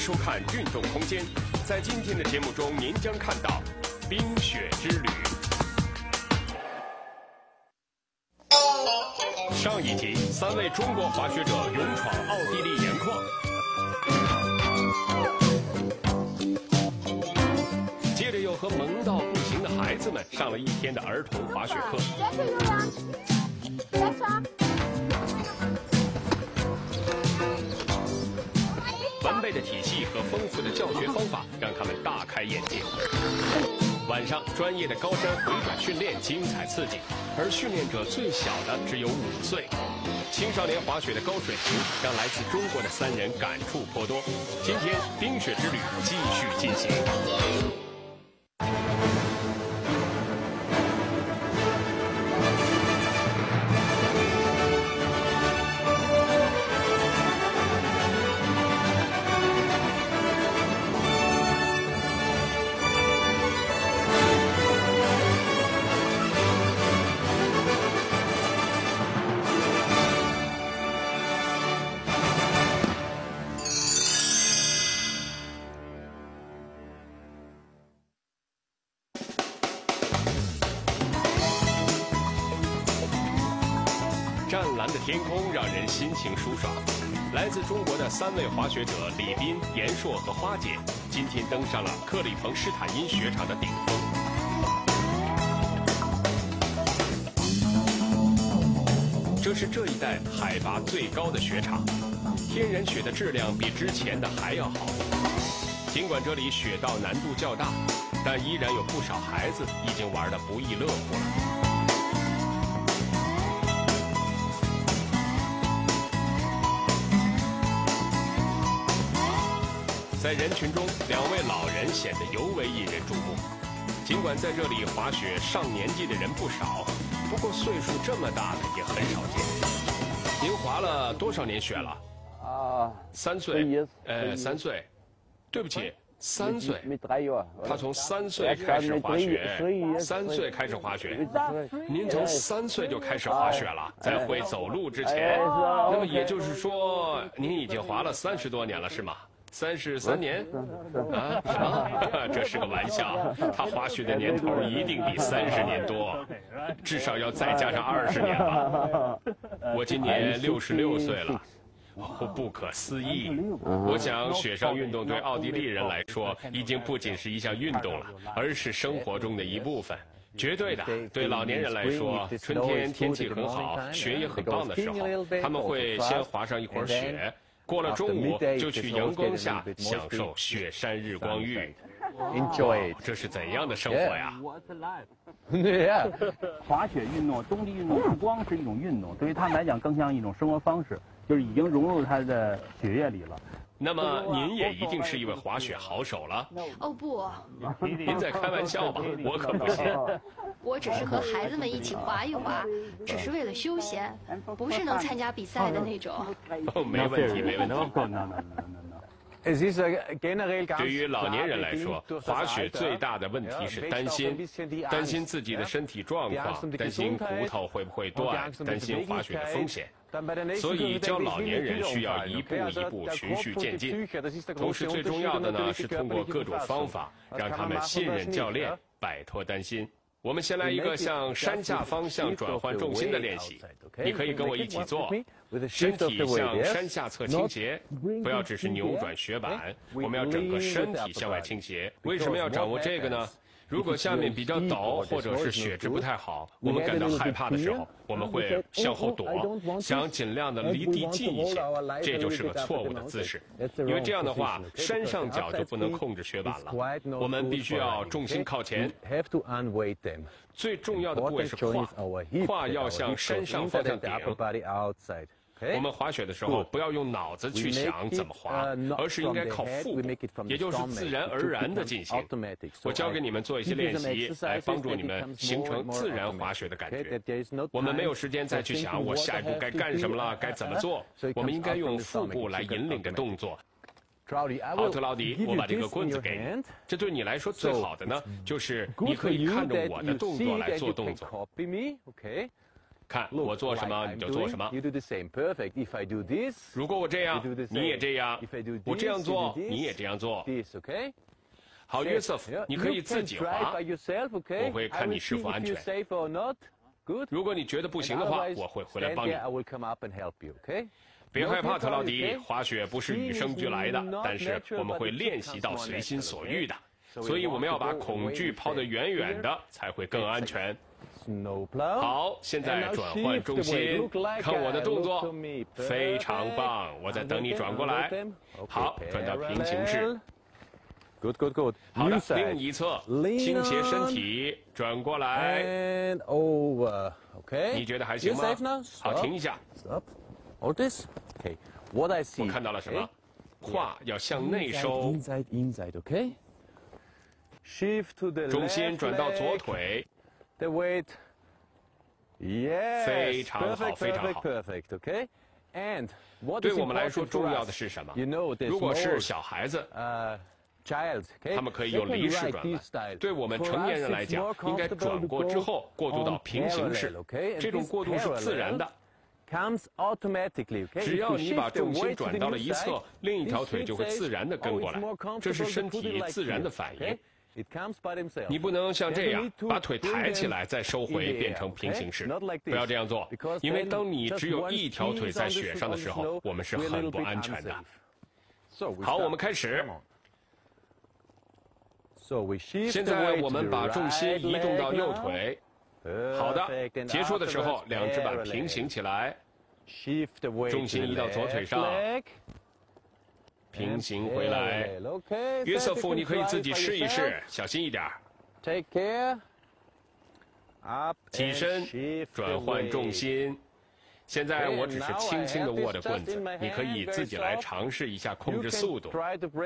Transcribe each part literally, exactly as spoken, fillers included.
收看《运动空间》。在今天的节目中，您将看到冰雪之旅。上一集，三位中国滑雪者勇闯奥地利盐矿。接着又和萌到不行的孩子们上了一天的儿童滑雪课。完备的体系和丰富的教学方法让他们大开眼界。晚上，专业的高山回转训练精彩刺激，而训练者最小的只有五岁。青少年滑雪的高水平让来自中国的三人感触颇多。今天冰雪之旅继续进行。湛蓝的天空让人心情舒爽。来自中国的三位滑雪者李斌、严硕和花姐，今天登上了克里彭施坦因雪场的顶峰。这是这一带海拔最高的雪场，天然雪的质量比之前的还要好。尽管这里雪道难度较大，但依然有不少孩子已经玩得不亦乐乎了。在人群中，两位老人显得尤为引人注目。尽管在这里滑雪上年纪的人不少，不过岁数这么大的也很少见。您滑了多少年雪了？啊，三岁。呃，三岁。对不起，三岁。他从三岁开始滑雪，三岁开始滑雪。您从三岁就开始滑雪了，在会走路之前，那么也就是说，您已经滑了三十多年了，是吗？三十三年？啊？什么？这是个玩笑。他滑雪的年头一定比三十年多，至少要再加上二十年吧。我今年六十六岁了。哦，不可思议！我想，雪上运动对奥地利人来说，已经不仅是一项运动了，而是生活中的一部分。绝对的，对老年人来说，春天天气很好，雪也很棒的时候，他们会先滑上一会儿雪。过了中午，就去阳光下享受雪山日光浴。Enjoy， 这是怎样的生活呀？ 对呀，滑雪运动、冬季运动不光是一种运动，对于他们来讲更像一种生活方式，就是已经融入他的血液里了。 那么您也一定是一位滑雪好手了？ 哦不， 您在开玩笑吧？我可不信。 我只是和孩子们一起滑一滑，只是为了休闲，不是能参加比赛的那种。 哦，没问题，没问题。对于老年人来说，滑雪最大的问题是担心，担心自己的身体状况，担心骨头会不会断，担心滑雪的风险。所以教老年人需要一步一步循序渐进，同时最重要的呢是通过各种方法让他们信任教练，摆脱担心。我们先来一个向山下方向转换重心的练习，你可以跟我一起做，身体向山下侧倾斜，不要只是扭转雪板，我们要整个身体向外倾斜。为什么要掌握这个呢？如果下面比较陡，或者是雪质不太好，我们感到害怕的时候，我们会向后躲，想尽量的离地近一些，这就是个错误的姿势。因为这样的话，山上脚就不能控制雪板了。我们必须要重心靠前，最重要的部位是胯，胯要向山上方向顶。我们滑雪的时候，不要用脑子去想怎么滑，而是应该靠腹部，也就是自然而然的进行。我教给你们做一些练习，来帮助你们形成自然滑雪的感觉。我们没有时间再去想我下一步该干什么了，该怎么做。我们应该用腹部来引领着动作。奥特劳迪，我把这个棍子给你。这对你来说最好的呢，就是你可以看着我的动作来做动作。 看我做什么你就做什么。如果我这样，你也这样；我这样做，你也这样做。好，约瑟夫，你可以自己滑，我会看你是否安全。如果你觉得不行的话，我会回来帮你。别害怕，特劳迪，滑雪不是与生俱来的，但是我们会练习到随心所欲的。所以我们要把恐惧抛得远远的，才会更安全。好，现在转换重心，看我的动作，非常棒！我在等你转过来。好，转到平行式。 Good, good, good. 好的，另一侧，倾斜身体，转过来。 And over. Okay. 你觉得还行吗？好，停一下。 Stop. All this. Okay. What I see. 我看到了什么？胯要向内收。 Inside, inside. Okay. Shift to the left. 重心转到左腿。 The weight. Yes. 非常好，非常好。 Perfect. Okay. And what 对我们来说重要的是什么？如果是小孩子。呃。他们可以有离式转弯，对我们成年人来讲，应该转过之后过渡到平行式，这种过渡是自然的。只要你把重心转到了一侧，另一条腿就会自然地跟过来，这是身体自然的反应。你不能像这样把腿抬起来再收回变成平行式，不要这样做，因为当你只有一条腿在雪上的时候，我们是很不安全的。好，我们开始。 现在我们把重心移动到右腿。好的，结束的时候，两只板平行起来，重心移到左腿上，平行回来。约瑟夫，你可以自己试一试，小心一点。起身，转换重心。现在我只是轻轻地握着棍子，你可以自己来尝试一下控制速度。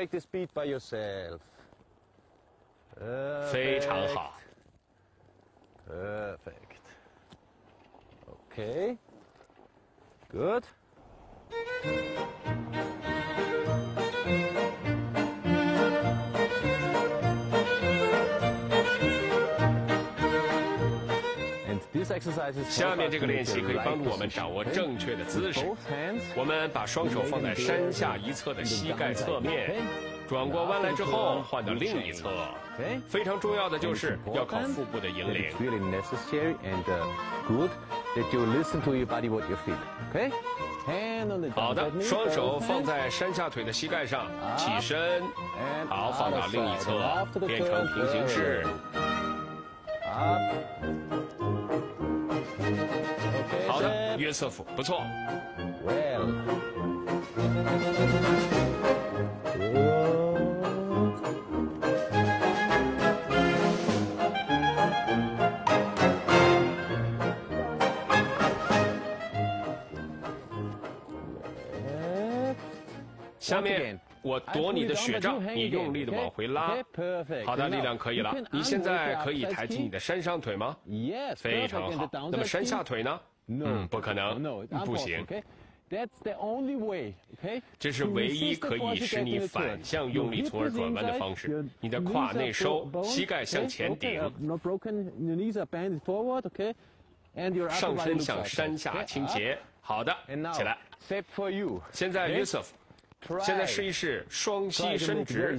非常好。 Perfect. Okay. Good. 下面这个练习可以帮助我们掌握正确的姿势。我们把双手放在山下一侧的膝盖侧面。 转过弯来之后，换到另一侧。非常重要的就是要靠腹部的引领。好的，双手放在山下腿的膝盖上，起身。好，放到另一侧，变成平行式。好的，约瑟夫，不错。 下面我夺你的雪杖，你用力的往回拉。好的，力量可以了。你现在可以抬起你的山上腿吗？非常好。那么山下腿呢？嗯，不可能，不行。这是唯一可以使你反向用力从而转弯的方式。你的胯内收，膝盖向前顶，上身向山下倾斜。好的，起来。现在约瑟夫。 现在试一试双膝伸直，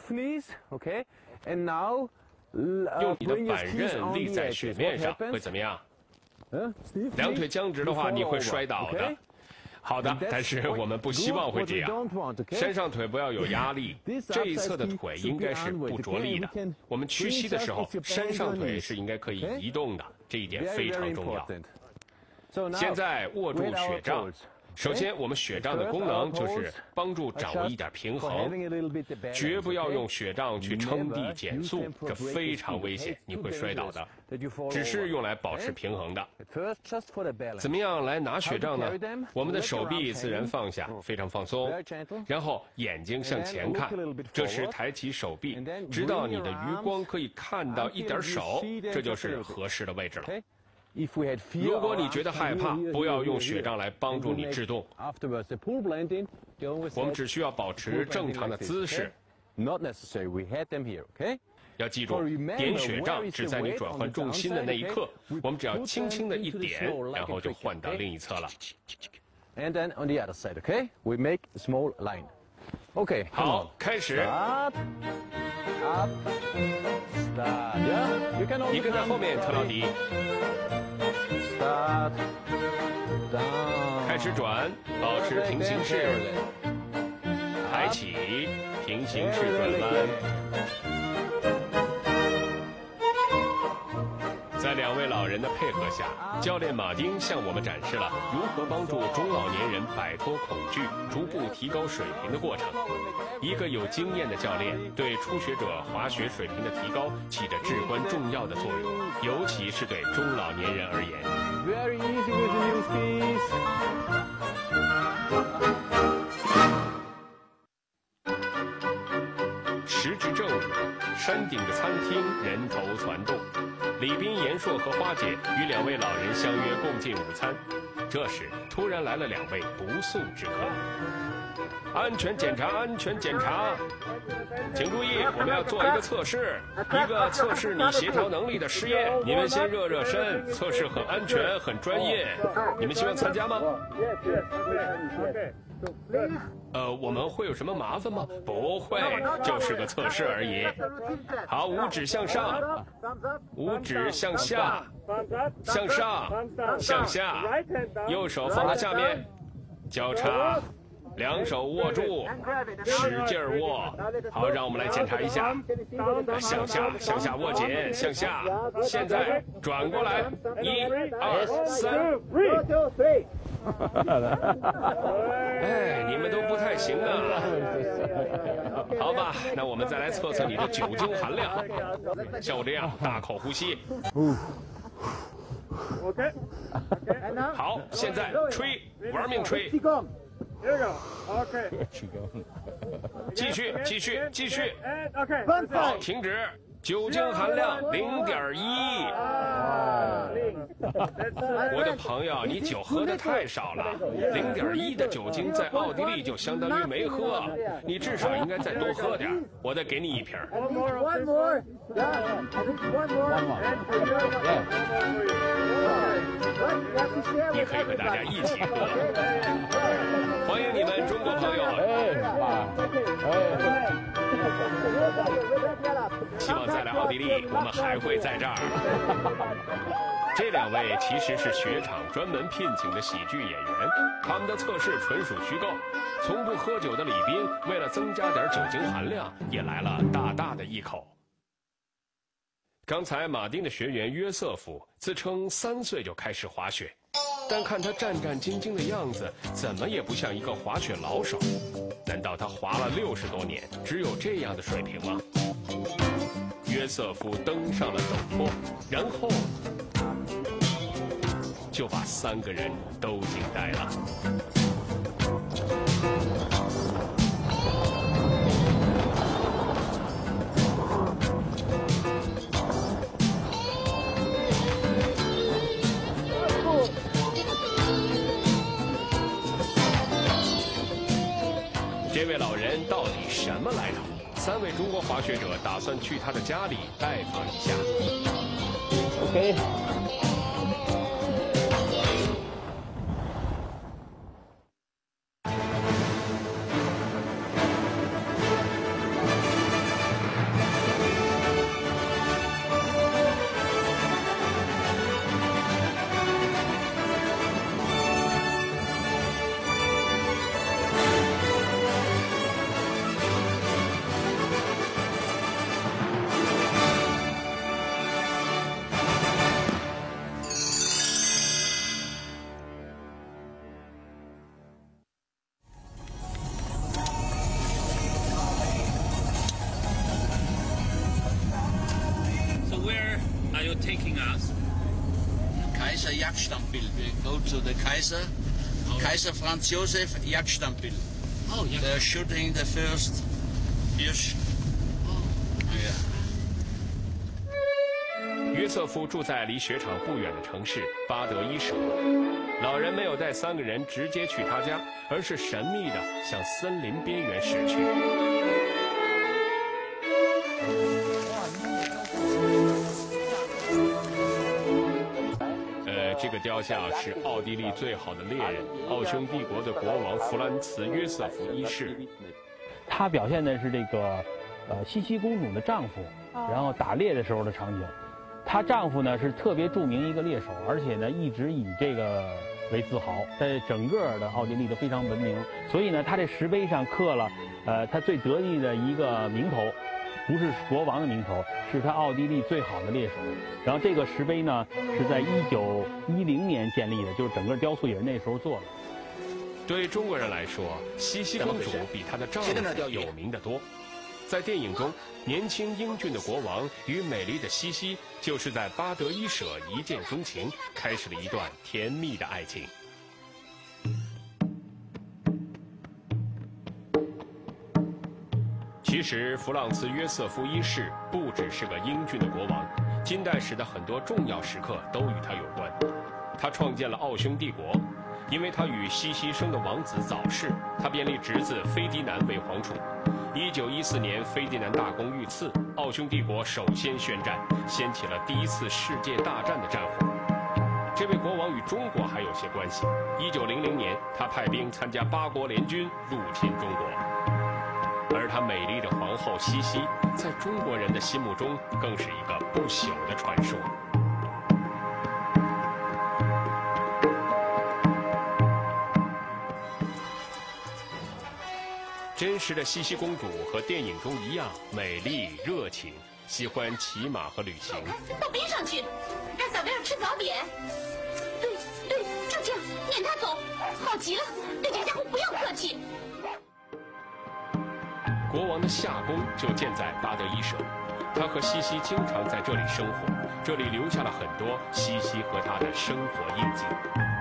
用你的板刃立在雪面上会怎么样？两腿僵直的话，你会摔倒的。好的，但是我们不希望会这样。山上腿不要有压力，这一侧的腿应该是不着力的。我们屈膝的时候，山上腿是应该可以移动的，这一点非常重要。现在握住雪杖。 首先，我们雪杖的功能就是帮助掌握一点平衡，绝不要用雪杖去撑地减速，这非常危险，你会摔倒的。只是用来保持平衡的。怎么样来拿雪杖呢？我们的手臂自然放下，非常放松，然后眼睛向前看，这时抬起手臂，直到你的余光可以看到一点手，这就是合适的位置了。 如果你觉得害怕，不要用雪杖来帮助你制动。我们只需要保持正常的姿势， Not necessary. We had them here, okay? 要记住，点血杖只在你转换重心的那一刻，我们只要轻轻的一点，然后就换到另一侧了。 And then on the other side, okay? We make a small line. Okay. 好，开始。 Up, up, start. Yeah, you can also. 你跟在后面，特劳迪。 Start, down. 开始转，保持平行式，抬起，平行式转弯。在两位老人的配合下，教练马丁向我们展示了如何帮助中老年人摆脱恐惧、逐步提高水平的过程。一个有经验的教练对初学者滑雪水平的提高起着至关重要的作用，尤其是对中老年人而言。 Very easy with the new skis. 时值正午，山顶的餐厅人头攒动。李斌、严硕和花姐与两位老人相约共进午餐。这时，突然来了两位不速之客。安全检查，安全检查，请注意，我们要做一个测试，一个测试你协调能力的实验。你们先热热身，测试很安全，很专业。你们希望参加吗？呃，我们会有什么麻烦吗？不会，就是个测试而已。好，五指向上，五指向下，向上，向下，右手放在下面，交叉，两手握住，使劲握。好，让我们来检查一下，向下，向下握紧，向下。现在转过来，一、二、三。哎，你们都不太行啊。好吧，那我们再来测测你的酒精含量。像我这样大口呼吸。 OK。 好，现在吹，玩命吹。 OK。 继续，继续，继续。 OK。 好，停止。酒精含量零点一。我的朋友，你酒喝的太少了，零点一的酒精在奥地利就相当于没喝，你至少应该再多喝点。我再给你一瓶。 One more. One more. 你可以和大家一起喝。欢迎你们中国朋友。希望再来奥地利，我们还会在这儿。这两位其实是雪场专门聘请的喜剧演员，他们的测试纯属虚构。从不喝酒的李斌为了增加点酒精含量，也来了大大的一口。刚才马丁的学员约瑟夫自称三岁就开始滑雪，但看他战战兢兢的样子，怎么也不像一个滑雪老手。难道他滑了六十多年，只有这样的水平吗？约瑟夫登上了陡坡，然后就把三个人都惊呆了。这位老人到底什么来头？三位中国滑雪者打算去他的家里拜访一下。 OK。 Taking us? Kaiser Jagdstammbild. We go to the Kaiser, oh. Kaiser Franz Josef Jagdstammbild. Oh, yeah. They're shooting the first Hirsch. Oh. Yeah. 约瑟夫住在离雪场不远的城市巴德伊舍。老人没有带三个人直接去他家，而是神秘地向森林边缘驶去。 个雕像是奥地利最好的猎人，奥匈帝国的国王弗兰茨·约瑟夫一世。 他表现的是这个，呃，茜茜公主的丈夫，然后打猎的时候的场景。她丈夫呢是特别著名一个猎手，而且呢一直以这个为自豪，在整个的奥地利都非常闻名。所以呢，他这石碑上刻了，呃，他最得意的一个名头。不是国王的名头，是他奥地利最好的猎手。然后这个石碑呢，是在一九一零年建立的，就是整个雕塑也是那时候做的。 对中国人来说，茜茜公主比她的丈夫有名得多。在电影中，年轻英俊的国王与美丽的茜茜就是在巴德伊舍一见钟情，开始了一段甜蜜的爱情。其实，弗朗茨·约瑟夫一世不只是个英俊的国王，近代史的很多重要时刻都与他有关。他创建了奥匈帝国，因为他与茜茜生的王子早逝，他便立侄子斐迪南为皇储。一九一四年，斐迪南大公遇刺，奥匈帝国首先宣战，掀起了第一次世界大战的战火。这位国王与中国还有些关系。一九零零年，他派兵参加八国联军入侵中国。而她美丽的皇后茜茜，在中国人的心目中更是一个不朽的传说。真实的茜茜公主和电影中一样美丽热情，喜欢骑马和旅行。 到边上去，让小威尔吃早点。对对，就这样，撵他走。好极了，对这家伙不要客气。 国王的夏宫就建在巴德伊舍，他和茜茜经常在这里生活，这里留下了很多茜茜和他的生活印记。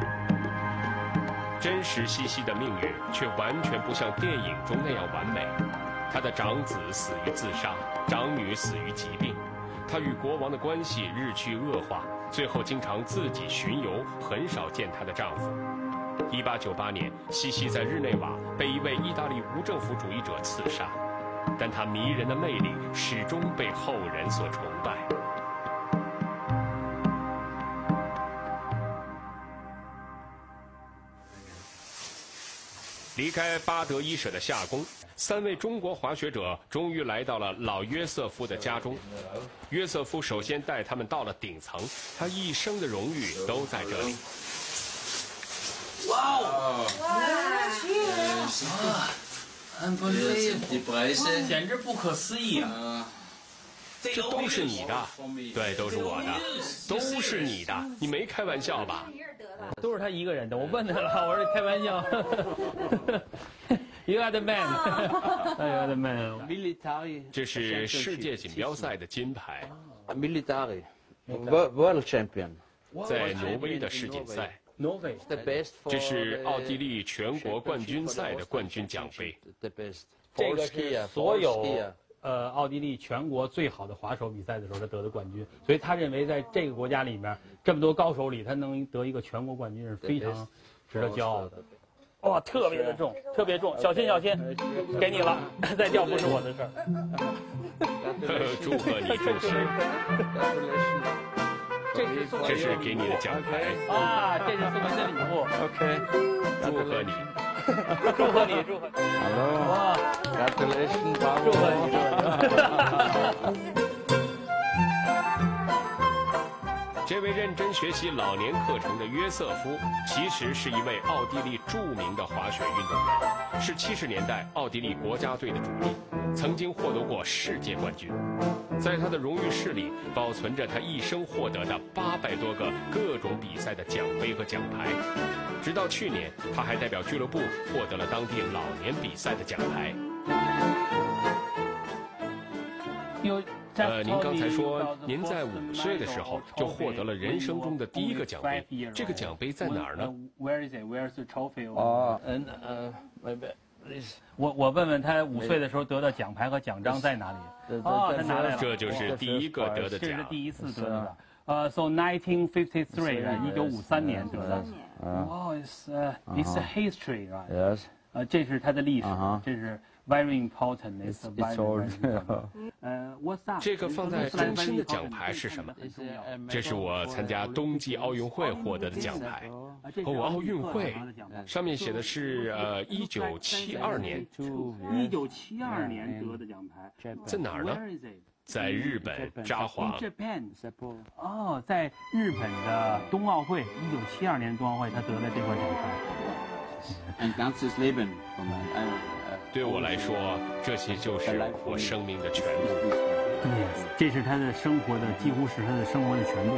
真实茜茜的命运却完全不像电影中那样完美，她的长子死于自杀，长女死于疾病，她与国王的关系日趋恶化，最后经常自己巡游，很少见她的丈夫。一八九八年，茜茜在日内瓦被一位意大利无政府主义者刺杀，但她迷人的魅力始终被后人所崇拜。离开巴德伊舍的夏宫，三位中国滑雪者终于来到了老约瑟夫的家中。约瑟夫首先带他们到了顶层，他一生的荣誉都在这里。 哇哦！哇 ，unbelievable！ 简直不可思议啊！ 这都是你的，对，都是我的，都是你的，你没开玩笑吧？ 都是他一个人的，我问他了，我说开玩笑。You are the man. You are the man. 这是世界锦标赛的金牌。 Military. World champion. 在挪威的世锦赛。 挪威。 这是奥地利全国冠军赛的冠军奖杯。 这个是所有呃奥地利全国最好的滑手比赛的时候他得的冠军，所以他认为在这个国家里面这么多高手里，他能得一个全国冠军是非常值得骄傲的。哇，特别的重，特别重，小心小心，给你了，再掉不是我的事儿。祝贺你，祝贺你。这是给你的奖牌啊，这是送给你的礼物。 OK， 祝贺你， 祝贺你，祝贺你。 Hello， 哇 ，Congratulations， 祝贺你，祝贺你。 这位认真学习老年课程的约瑟夫，其实是一位奥地利著名的滑雪运动员，是七十年代奥地利国家队的主力，曾经获得过世界冠军。在他的荣誉室里，保存着他一生获得的八百多个各种比赛的奖杯和奖牌。直到去年，他还代表俱乐部获得了当地老年比赛的奖牌。 有。 呃，您刚才说您在五岁的时候就获得了人生中的第一个奖杯，这个奖杯在哪儿呢？ Where is it? Where's the trophy? 哦，嗯呃， 我我问问他五岁的时候得到奖牌和奖章在哪里？哦，他拿来了。 这就是第一个得的奖。 这是第一次得的。呃 ，so nineteen fifty-three， 一九五三年得的。哦 ，it's uh, it's a history， right？ Yes。 呃，这是他的历史，这是 very important. It's very important. 这个放在中心的奖牌是什么？这是我参加冬季奥运会获得的奖牌。哦，奥运会上面写的是呃一九七二年。 一九七二年得的奖牌， 在哪儿呢？在日本札幌。 哦，在日本的冬奥会，一九七二年冬奥会，他得了这块奖牌。 Ein ganzes Leben. 对我来说，这些就是我生命的全部。 Yes， 这是他的生活的，几乎是他的生活的全部。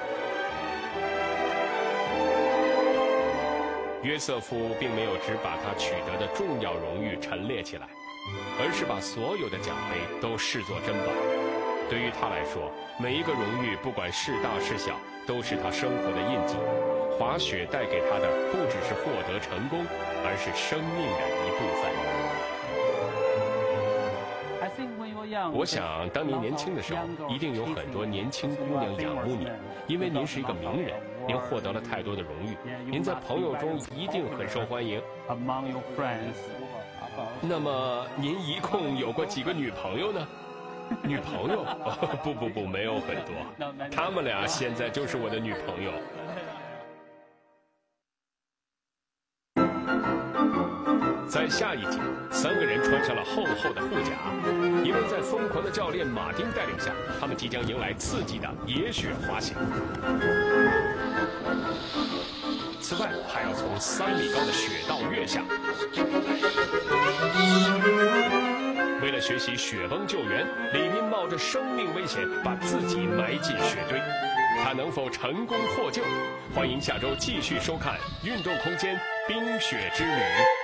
约瑟夫并没有只把他取得的重要荣誉陈列起来，而是把所有的奖杯都视作珍宝。对于他来说，每一个荣誉，不管是大是小，都是他生活的印记。滑雪带给他的不只是获得成功，而是生命的一部分。我想，当您年轻的时候，一定有很多年轻姑娘仰慕你，因为您是一个名人，您获得了太多的荣誉，您在朋友中一定很受欢迎。那么，您一共有过几个女朋友呢？女朋友？哦、不不不，没有很多，她们俩现在就是我的女朋友。在下一集，三个人穿上了厚厚的护甲，因为在疯狂的教练马丁带领下，他们即将迎来刺激的野雪滑行。此外，还要从三米高的雪道跃下。为了学习雪崩救援，李斌冒着生命危险把自己埋进雪堆。他能否成功获救？欢迎下周继续收看《运动空间：冰雪之旅》。